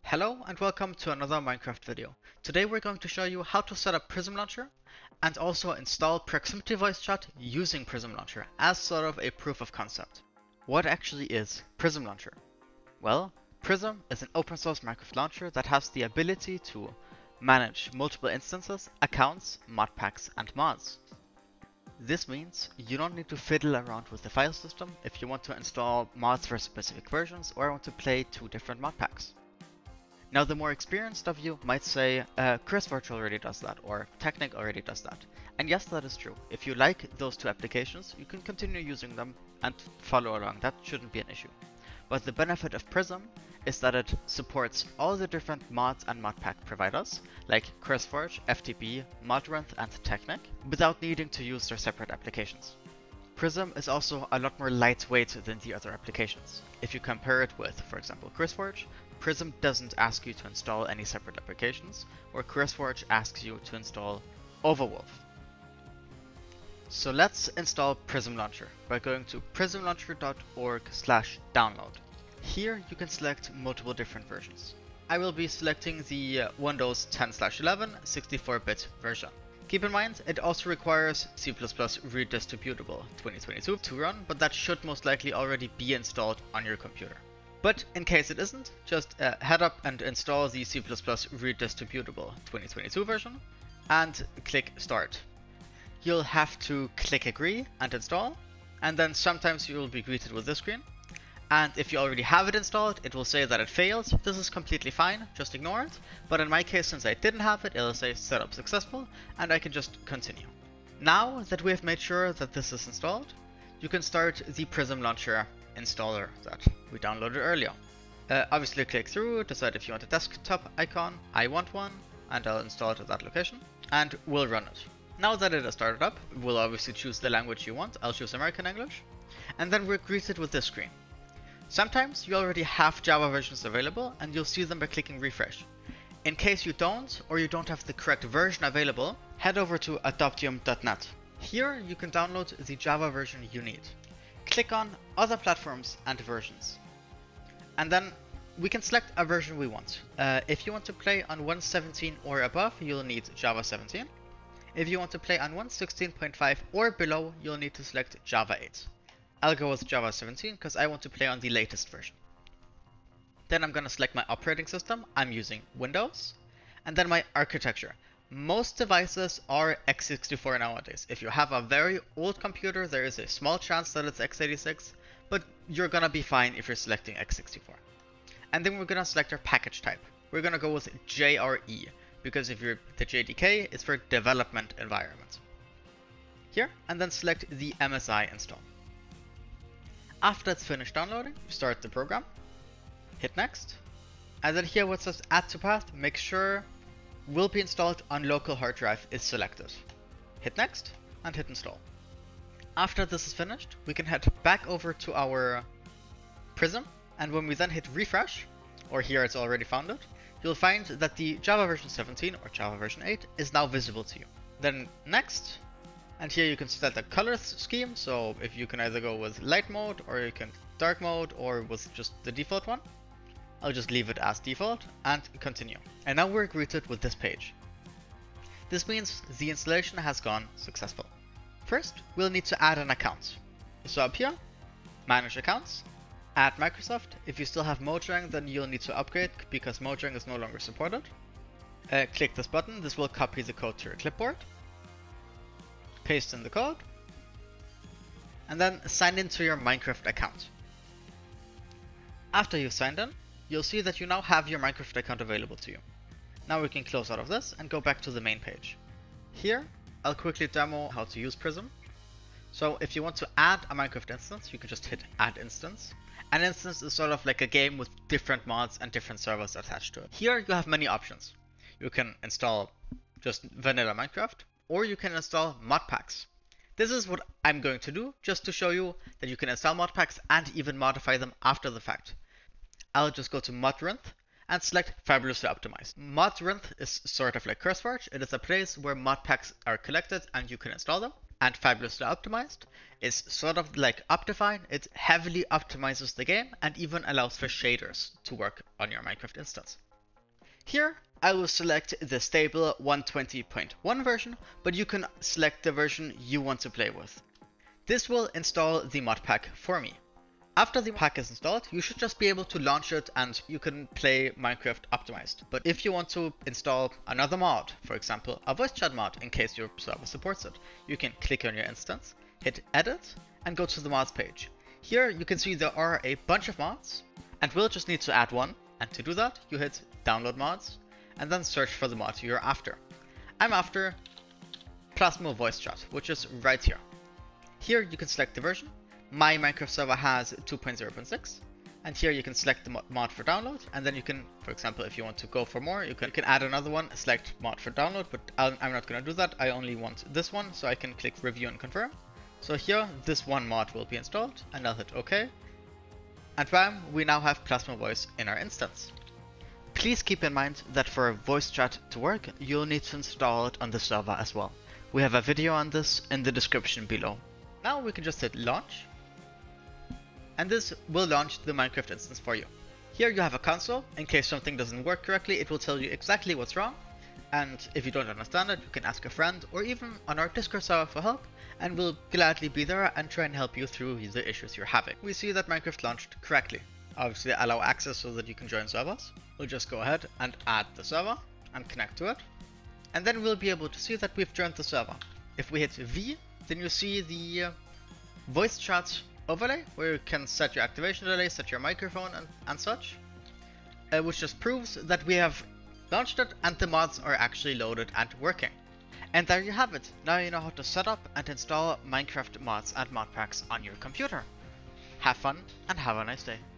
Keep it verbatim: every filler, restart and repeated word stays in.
Hello and welcome to another Minecraft video. Today we're going to show you how to set up Prism Launcher and also install proximity voice chat using Prism Launcher as sort of a proof of concept. What actually is Prism Launcher? Well, Prism is an open source Minecraft launcher that has the ability to manage multiple instances, accounts, modpacks and mods. This means you don't need to fiddle around with the file system if you want to install mods for specific versions or want to play two different modpacks. Now the more experienced of you might say, uh, ChrisVirtual already does that, or Technic already does that. And yes, that is true. If you like those two applications, you can continue using them and follow along. That shouldn't be an issue. But the benefit of Prism is that it supports all the different mods and modpack providers, like ChrisVirtual, F T P, Modrinth and Technic, without needing to use their separate applications. Prism is also a lot more lightweight than the other applications. If you compare it with, for example, ChrisVirtual, Prism doesn't ask you to install any separate applications, or ChrisVirtual asks you to install Overwolf. So let's install Prism Launcher by going to prism launcher dot org slash download. Here you can select multiple different versions. I will be selecting the uh, Windows ten slash eleven sixty-four bit version. Keep in mind, it also requires C plus plus redistributable twenty twenty-two to run, but that should most likely already be installed on your computer. But in case it isn't, just uh, head up and install the C plus plus redistributable twenty twenty-two version and click start. You'll have to click agree and install, and then sometimes you will be greeted with this screen. And if you already have it installed, it will say that it failed. This is completely fine, just ignore it. But in my case, since I didn't have it, it'll say setup successful, and I can just continue. Now that we have made sure that this is installed, you can start the Prism Launcher installer that we downloaded earlier. Uh, obviously click through, decide if you want a desktop icon. I want one, and I'll install it at that location, and we'll run it. Now that it has started up, we'll obviously choose the language you want. I'll choose American English, and then we're greeted with this screen. Sometimes you already have Java versions available and you'll see them by clicking refresh. In case you don't, or you don't have the correct version available, head over to adoptium dot net. Here you can download the Java version you need. Click on other platforms and versions. And then we can select a version we want. Uh, if you want to play on one seventeen or above, you'll need Java seventeen. If you want to play on one sixteen point five or below, you'll need to select Java eight. I'll go with Java seventeen because I want to play on the latest version. Then I'm going to select my operating system. I'm using Windows. And then my architecture. Most devices are x sixty-four nowadays. If you have a very old computer, there is a small chance that it's x eighty-six, but you're going to be fine if you're selecting x sixty-four. And then we're going to select our package type. We're going to go with J R E because if you're the J D K, it's for development environment. Here, and then select the M S I install. After it's finished downloading, start the program, hit next, and then here where it says add to path, make sure will be installed on local hard drive is selected. Hit next and hit install. After this is finished, we can head back over to our Prism, and when we then hit refresh, or here it's already found it, you'll find that the Java version seventeen or Java version eight is now visible to you. Then next, and here you can set the color scheme, so if you can either go with light mode or you can dark mode or with just the default one. I'll just leave it as default and continue. And now we're greeted with this page. This means the installation has gone successful. First, we'll need to add an account. So up here, manage accounts, add Microsoft. If you still have Mojang, then you'll need to upgrade because Mojang is no longer supported. Uh, click this button, this will copy the code to your clipboard. Paste in the code, and then sign into your Minecraft account. After you've signed in, you'll see that you now have your Minecraft account available to you. Now we can close out of this and go back to the main page. Here, I'll quickly demo how to use Prism. So if you want to add a Minecraft instance, you can just hit add instance. An instance is sort of like a game with different mods and different servers attached to it. Here you have many options. You can install just vanilla Minecraft, or you can install modpacks. This is what I'm going to do, just to show you that you can install modpacks and even modify them after the fact. I'll just go to Modrinth and select Fabulously Optimized. Modrinth is sort of like ChrisVirtual. It is a place where modpacks are collected and you can install them. And Fabulously Optimized is sort of like Optifine. It heavily optimizes the game and even allows for shaders to work on your Minecraft instance. Here, I will select the stable one twenty point one version, but you can select the version you want to play with. This will install the modpack for me. After the pack is installed, you should just be able to launch it and you can play Minecraft optimized. But if you want to install another mod, for example a voice chat mod in case your server supports it, you can click on your instance, hit edit and go to the mods page. Here you can see there are a bunch of mods and we'll just need to add one, and to do that you hit download mods and then search for the mod you're after. I'm after Plasma voice chat, which is right here. Here you can select the version. My Minecraft server has two point zero point six, and here you can select the mod for download, and then you can, for example, if you want to go for more, you can, you can add another one, select mod for download, but I'm not going to do that. I only want this one, so I can click review and confirm. So here, this one mod will be installed, and I'll hit OK. And bam, we now have Plasma Voice in our instance. Please keep in mind that for voice chat to work, you'll need to install it on the server as well. We have a video on this in the description below. Now we can just hit launch, and this will launch the Minecraft instance for you. Here you have a console. In case something doesn't work correctly, it will tell you exactly what's wrong, and if you don't understand it, you can ask a friend or even on our Discord server for help, and we'll gladly be there and try and help you through the issues you're having. We see that Minecraft launched correctly. Obviously allow access so that you can join servers. We'll just go ahead and add the server and connect to it, and then we'll be able to see that we've joined the server. If we hit V, then you see the uh, voice chat overlay, where you can set your activation delay, set your microphone and, and such, uh, which just proves that we have launched it and the mods are actually loaded and working. And there you have it. Now you know how to set up and install Minecraft mods and modpacks on your computer. Have fun and have a nice day.